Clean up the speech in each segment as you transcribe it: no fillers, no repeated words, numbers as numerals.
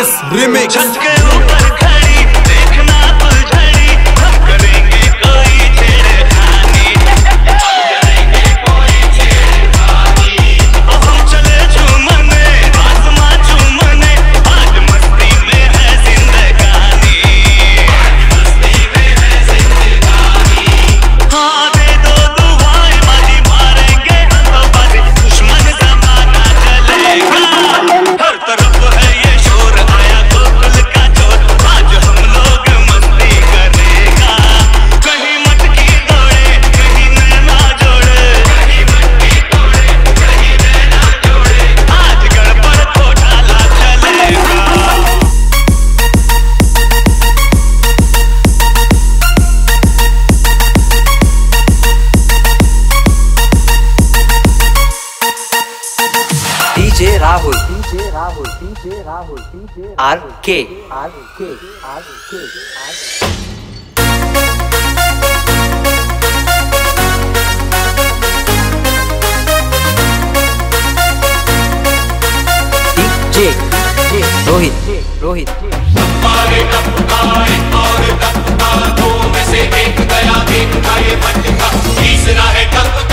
संदेश रिमिक्स। छत के ऊपर खड़ी देखना फुलझड़ी, हम करेंगे कोई छेड़खानी, करेंगे कोई छेड़खानी। हम चले झूमने आसमां चूमने, आज मस्ती में है जिंदगानी, मस्ती में है जिंदगानी। हाँ दे दो दुआएं बाजी मारेंगे हम तो बाजी, दुश्मन जमाना चलेगा। हर तरफ है ये शोर आया गोकुल का चोर, आज हम लोग मस्ती करेगा। कहीं मटकी तोड़े कहीं नैना जोड़े, कहीं मटकी तोड़े कहीं नैना जोड़े, आज गड़बड़ घोटाला चलेगा। DJ Rahul RK DJ Rohit मारे टपकाए और टपका, दो में से एक गया, एक का ये मटका, तीसरा है टपका।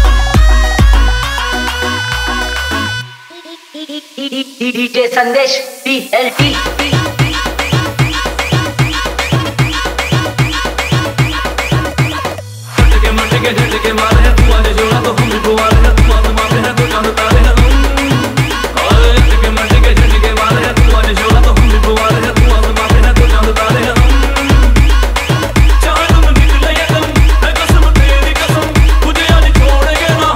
DJ संदेश PLT झटके मारे हैं तू आज जोड़ा तो हम भी बुआरे हैं तू आज मारे हैं तो चांद तारे हैं झटके मारे हैं तू आज जोड़ा तो हम भी बुआरे हैं तू आज मारे हैं तो चांद तारे हैं चाहे तुम निकले या तुम है कसम तेरी कसम मुझे आज छोड़ेंगे ना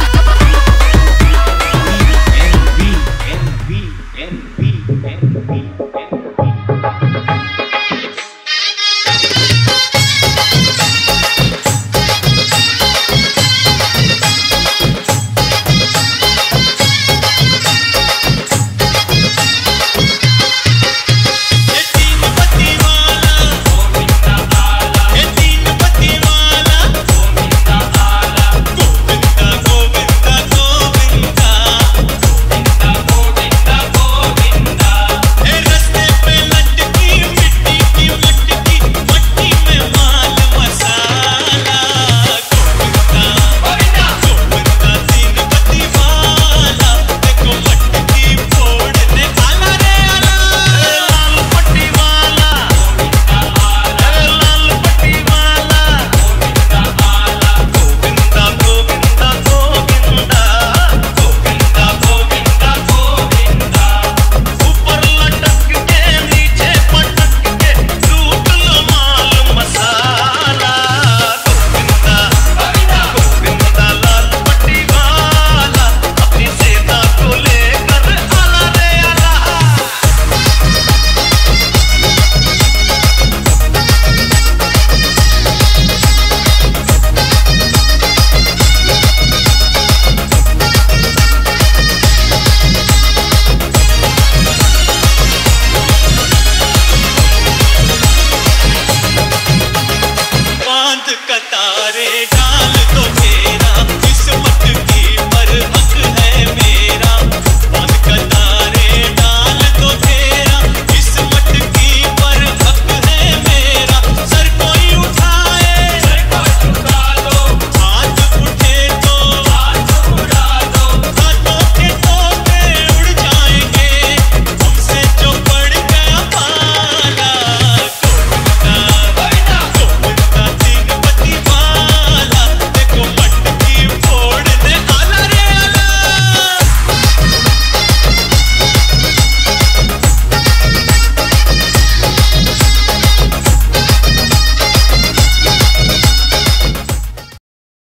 NB